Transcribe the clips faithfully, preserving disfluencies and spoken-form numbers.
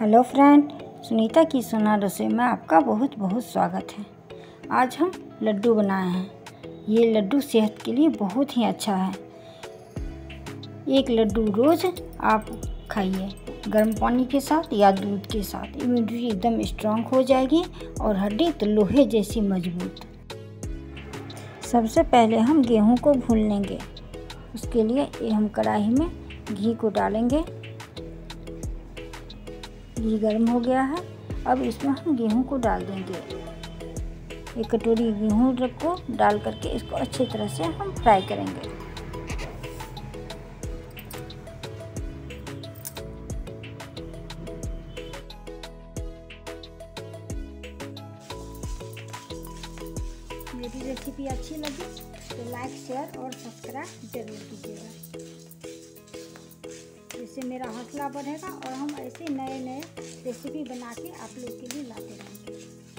Hello friend, Sunita की सोना रसोई में आपका बहुत बहुत स्वागत है। आज हम लड्डू बनाए हैं। ये लड्डू सेहत के लिए बहुत ही अच्छा है। एक लड्डू रोज़ आप खाइए, गर्म पानी के साथ या दूध के साथ। इम्यूनिटी एकदम स्ट्रांग हो जाएगी और हड्डी तो लोहे जैसी मजबूत। सबसे पहले हम गेहूं को भून लेंगे। उसके लिए ये हम कढ़ाई में घी को डालेंगे। घी गर्म हो गया है। अब इसमें हम गेहूं को डाल देंगे। एक कटोरी गेहूं को डाल करके इसको अच्छी तरह से हम फ्राई करेंगे। मेरी रेसिपी अच्छी लगी तो लाइक, शेयर और सब्सक्राइब जरूर कीजिएगा। इससे मेरा हौसला बढ़ेगा और हम ऐसे नए नए रेसिपी बना के आप लोग के लिए लाते रहेंगे।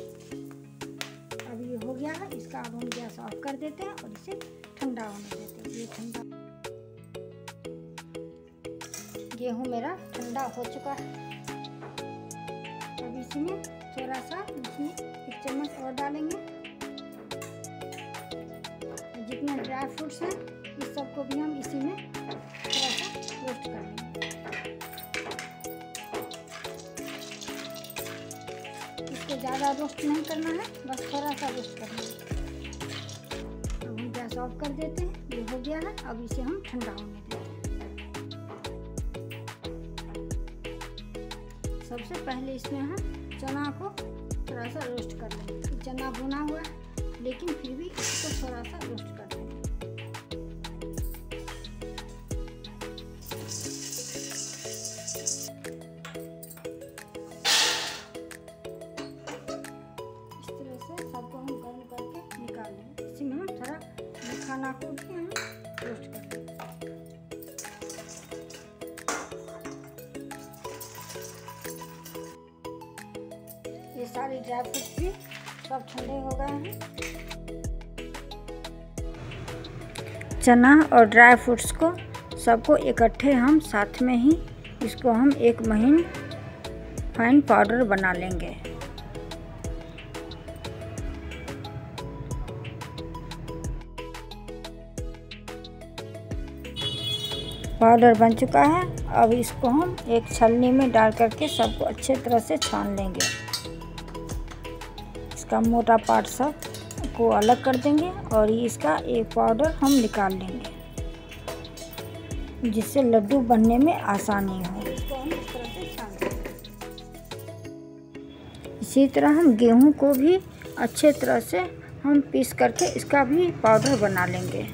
अब ये हो गया है, इसका अब हम गैस ऑफ कर देते हैं और इसे ठंडा होने देते हैं। ये ठंडा गेहूँ मेरा ठंडा हो चुका है। अब इसमें थोड़ा सा इसमें एक चम्मच और डालेंगे। जितने ड्राई फ्रूट्स हैं इस सबको भी हम इसी में थोड़ा सा रोस्ट कर लेंगे। इसको ज़्यादा रोस्ट नहीं करना है, बस थोड़ा सा रोस्ट करना है। अब हम गैस ऑफ कर देते हैं। ये हो गया है। अब इसे हम ठंडा होने देते हैं। सबसे पहले इसमें हम चना को थोड़ा सा रोस्ट कर लेंगे। चना भुना हुआ है लेकिन फिर भी इसको थोड़ा सा रोस्ट कर लेंगे। खाना को भी हम रोस्ट कर लेंगे। ये सारे ड्राई फ्रूट्स भी सब ठंडे हो गए हैं। चना और ड्राई फ्रूट्स को सबको इकट्ठे हम साथ में ही इसको हम एक महीन फाइन पाउडर बना लेंगे। पाउडर बन चुका है। अब इसको हम एक छलनी में डाल करके सबको अच्छे तरह से छान लेंगे। इसका मोटा पार्ट सब को अलग कर देंगे और इसका एक पाउडर हम निकाल लेंगे, जिससे लड्डू बनने में आसानी हो। इसको हम इस तरह से छान लेंगे। इसी तरह हम गेहूं को भी अच्छे तरह से हम पीस करके इसका भी पाउडर बना लेंगे।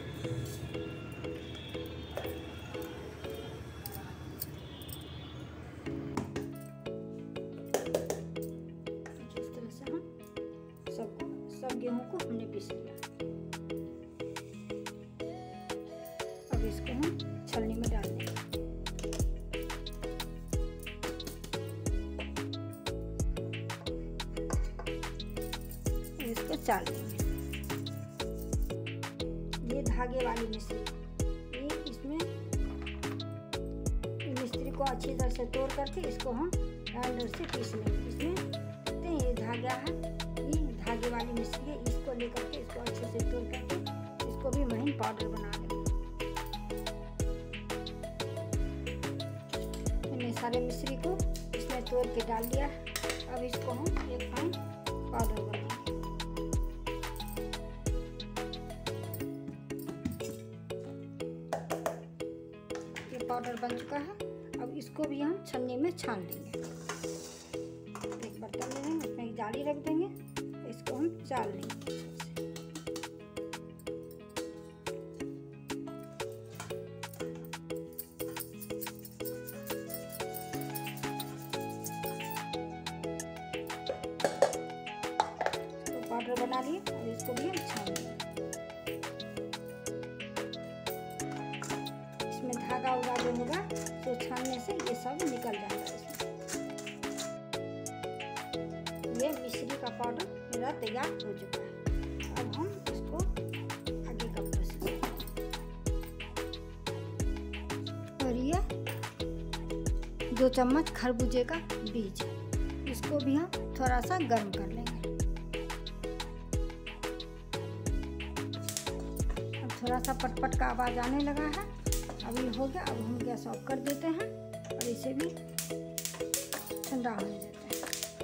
सब गेहूं को हमने पीस लिया। अब इसको हम छलनी में डाल देंगे। इसको चाल देंगे। ये धागे वाली मिश्री, ये इसमें मिश्री को अच्छी तरह से तोड़ करके इसको हम ग्राइंडर से पीस लेंगे। इसमें ये धागा है, धागे वाली मिश्री है। इसको लेकर के इसको अच्छे से तोड़ करके इसको भी महीन पाउडर बना लेंगे। मैंने सारे मिश्री को इसमें तोड़ के डाल दिया। अब इसको हम एक फाइन पाउडर बनाएंगे। ये पाउडर बन चुका है। अब इसको भी हम छन्नी में छान लेंगे। एक बर्तन ले लेंगे, उसमें जाली रख देंगे, इसको हम चाल लेंगे। इसको पाउडर बना लिए और इसको भी हम छान लेंगे। इसमें धागा उगा जो होगा तो छानने से ये सब निकल जाएगा। ये मिश्री का पाउडर मेरा तैयार हो चुका है। अब हम इसको आगे का प्रोसेस। और ये दो चम्मच खरबूजे का बीज, इसको भी हम थोड़ा सा गर्म कर लेंगे। अब थोड़ा सा पटपट का आवाज़ आने लगा है, अब ये हो गया। अब हम गैस ऑफ कर देते हैं और इसे भी ठंडा होने देते हैं।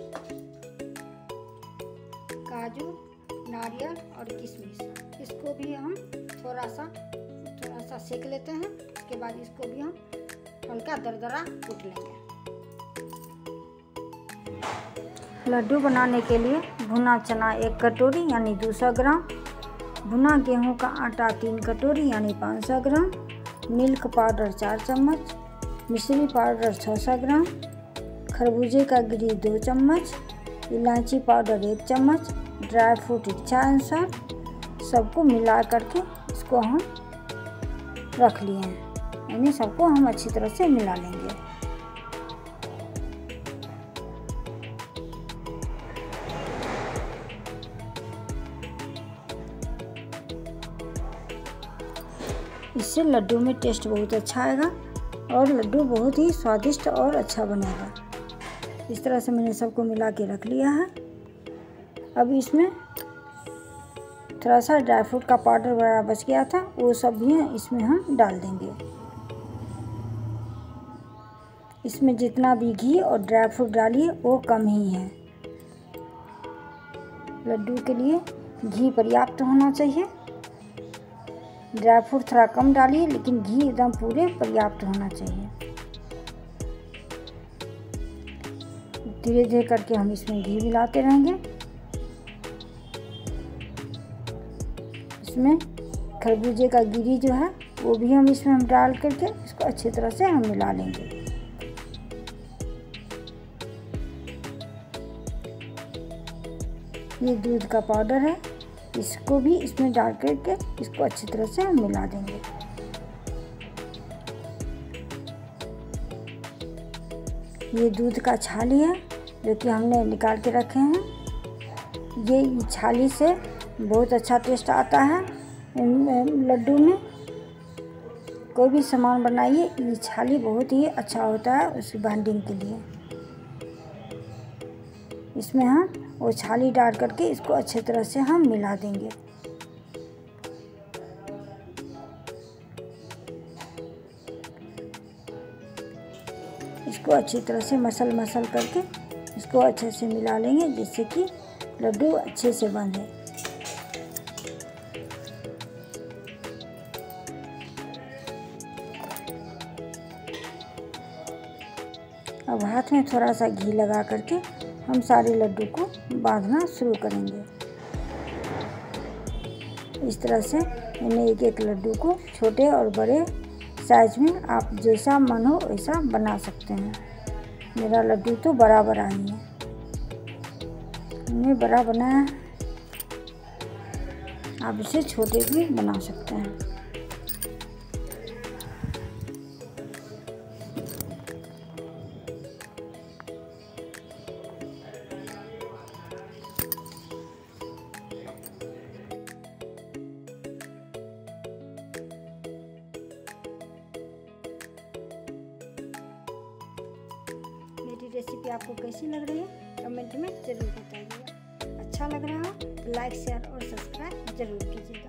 काजू, नारियल और किशमिश, इसको भी हम थोड़ा सा थोड़ा सा सेक लेते हैं। उसके बाद इसको भी हम हल्का दरदरा कूट लेंगे। लड्डू बनाने के लिए भुना चना एक कटोरी यानी दो सौ ग्राम, भुना गेहूं का आटा तीन कटोरी यानी पाँच सौ ग्राम, मिल्क पाउडर चार चम्मच, मिश्री पाउडर छः सौ ग्राम, खरबूजे का गिरी दो चम्मच, इलायची पाउडर एक चम्मच, ड्राई फ्रूट इच्छा अनुसार, सबको मिला करके इसको हम रख लिए हैं, यानी सबको हम अच्छी तरह से मिला लेंगे। इससे लड्डू में टेस्ट बहुत अच्छा आएगा और लड्डू बहुत ही स्वादिष्ट और अच्छा बनेगा। इस तरह से मैंने सबको मिला के रख लिया है। अब इसमें थोड़ा सा ड्राई फ्रूट का पाउडर वगैरह बच गया था, वो सब भी इसमें हम डाल देंगे। इसमें जितना भी घी और ड्राई फ्रूट डालिए वो कम ही है। लड्डू के लिए घी पर्याप्त होना चाहिए। ड्राई फ्रूट थोड़ा कम डालिए, लेकिन घी एकदम पूरे पर्याप्त होना चाहिए। धीरे धीरे करके हम इसमें घी मिलाते रहेंगे। इसमें खरबूजे का गिरी जो है वो भी हम इसमें हम डाल करके इसको अच्छी तरह से हम मिला लेंगे। ये दूध का पाउडर है, इसको भी इसमें डाल करके इसको अच्छी तरह से हम मिला देंगे। ये दूध का छाली है जो कि हमने निकाल के रखे हैं। ये छाली से बहुत अच्छा टेस्ट आता है लड्डू में। कोई भी सामान बनाइए, ये छाली बहुत ही अच्छा होता है उसकी बाइंडिंग के लिए। इसमें हम वो छाली डाल करके इसको अच्छी तरह से हम मिला देंगे। इसको अच्छी तरह से मसल मसल करके इसको अच्छे से मिला लेंगे, जिससे कि लड्डू अच्छे से बने। अब हाथ में थोड़ा सा घी लगा करके हम सारे लड्डू को बांधना शुरू करेंगे। इस तरह से मैंने एक एक लड्डू को छोटे और बड़े साइज में आप जैसा मन हो वैसा बना सकते हैं। मेरा लड्डू तो बड़ा बड़ा ही है, मैंने बड़ा बनाया है। आप इसे छोटे भी बना सकते हैं। मेरी रेसिपी आपको कैसी लग रही है कमेंट में ज़रूर बताइएगा। अच्छा लग रहा हो तो लाइक शेयर और सब्सक्राइब ज़रूर कीजिएगा।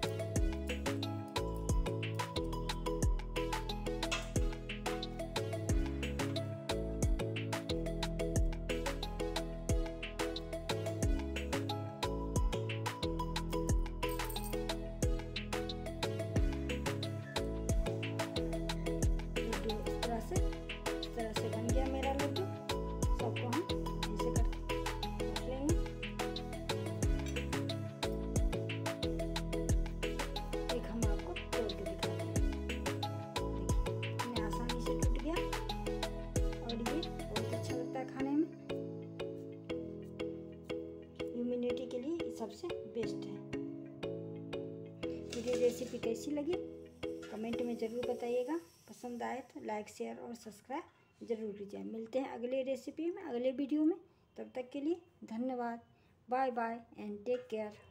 के लिए सबसे बेस्ट है। मेरी रेसिपी कैसी लगी कमेंट में ज़रूर बताइएगा। पसंद आए तो लाइक शेयर और सब्सक्राइब ज़रूर कीजिए। मिलते हैं अगले रेसिपी में, अगले वीडियो में। तब तक के लिए धन्यवाद। Bye bye and take care.